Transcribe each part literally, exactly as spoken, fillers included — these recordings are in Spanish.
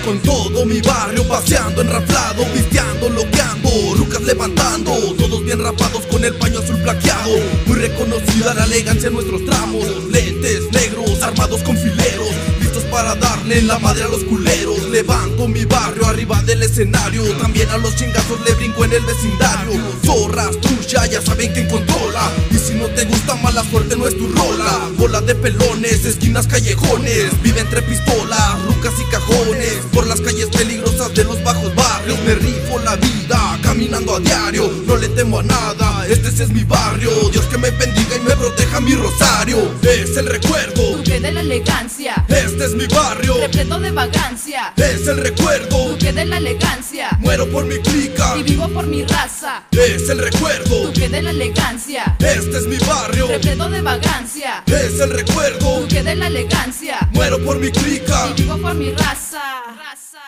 con todo mi barrio, paseando enraflado, pisteando, loqueando, rucas levantando, todos bien rapados con el paño azul plaqueado. Muy reconocida la elegancia en nuestros tramos, lentes negros, armados con fileros, listos para darle la madre a los culeros. Levanto mi barrio arriba del escenario, también a los chingazos le brinco en el vecindario. Zorras, trucha, ya saben quién controla, y si no te gusta mala suerte no es tu rola. Bola de pelones, esquinas, callejones, vive entre pistolas, rucas y cajones, por las calles peligrosas de los bajos barrios. Me rifo la vida, caminando a diario, no le temo a nada, este sí es mi barrio. Dios que me bendiga y me proteja mi rosario. Es el recuerdo, Duque de la elegancia, este es mi barrio. repleto de vagancia, Es el recuerdo, Duque de la elegancia, muero por mi clica. y vivo por mi raza. Es el recuerdo, Duque de la elegancia, este es mi barrio. repleto de vagancia, Es el recuerdo, Duque de la elegancia, muero por mi clica. y vivo por mi raza. Raza,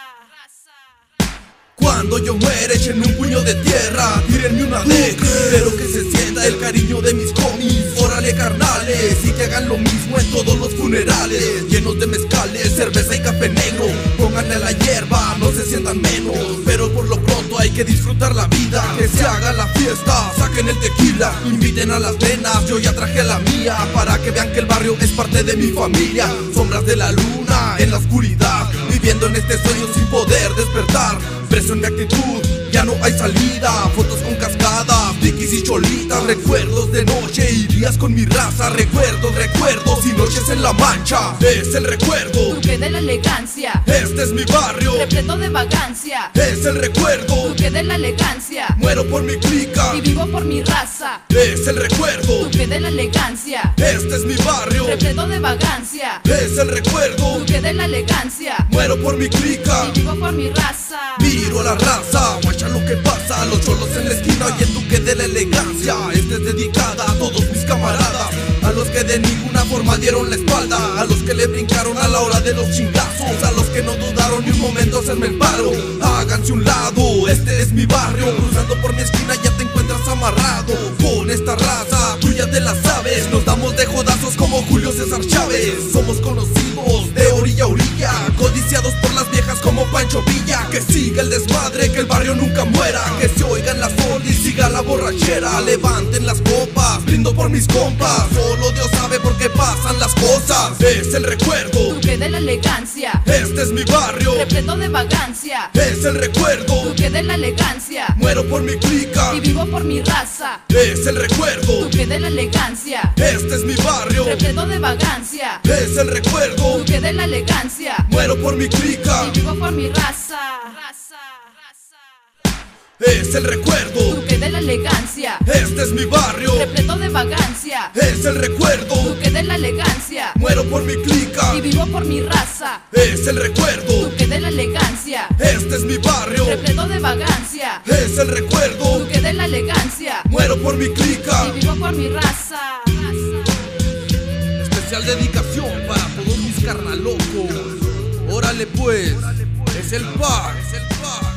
raza. Cuando yo muere, échenme un puño de tierra, tírenme una de, pero que se sienta el cariño de mis homies. Órale carnales, y que hagan lo mismo en todos los funerales, llenos de mezcales, cerveza y café negro. Pónganle a la hierba, no se sientan menos, pero por lo pronto hay que disfrutar la vida. Que se haga la fiesta, saquen el tequila, inviten a las nenas, yo ya traje a la mía, para que vean que el barrio es parte de mi familia. Sombras de la luna en la oscuridad, viviendo en este sueño sin poder despertar. Preso en mi actitud, ya no hay salida. Fotos con cascadas, dikis y cholitas, recuerdos de noche y días con mi raza. Recuerdos, recuerdos y noches en la mancha. Es el recuerdo, Duque de la elegancia, este es mi barrio. repleto de vagancia, Es el recuerdo, Duque de la elegancia, muero por mi clica. y vivo por mi raza. Es el recuerdo, Duque de la elegancia, este es mi barrio. repleto de vagancia, Es el recuerdo, Duque de la elegancia, muero por mi clica. y vivo por mi raza. Miro a la raza, guacha lo que pasa, los cholos en la esquina y el Duque de la elegancia. Esta es dedicada a todos mis camaradas, a los que de ninguna forma dieron la espalda, a los que le brincaron a la hora de los chingazos, a los que no dudaron ni un momento hacerme el paro. Háganse un lado, este es mi barrio, cruzando por mi esquina ya te encuentras amarrado. Con esta raza, tú ya te la sabes, nos damos de jodazos como Julio César Chávez. Somos conocidos de orilla a orilla, codiciados por las viejas como Pancho Villa. Que siga el desmadre, que el barrio nunca muera, que se oigan las y siga la borrachera. Levanten las copas, brindo por mis compas, solo Dios sabe por qué pasan las cosas. Es el recuerdo, Duque de la elegancia, este es mi barrio. repleto de vagancia, Es el recuerdo, Duque de la elegancia, muero por mi clica. y vivo por mi raza. Es el recuerdo, Duque de la elegancia, este es mi barrio. repleto de vagancia, Es el recuerdo, Duque de la elegancia, muero por mi clica. y vivo por mi raza. Raza, raza. Es el recuerdo, Duque de la elegancia, este es mi barrio. repleto de vagancia, Es el recuerdo, Duque de la elegancia, muero por mi clica. y vivo por mi raza. Es el recuerdo, Duque de la elegancia, este es mi barrio. repleto de vagancia, Es el recuerdo, Duque de la elegancia, muero por mi clica. y vivo por mi raza. Raza. Especial dedicación para todos mis carnalocos. Órale pues, es el par, es el par.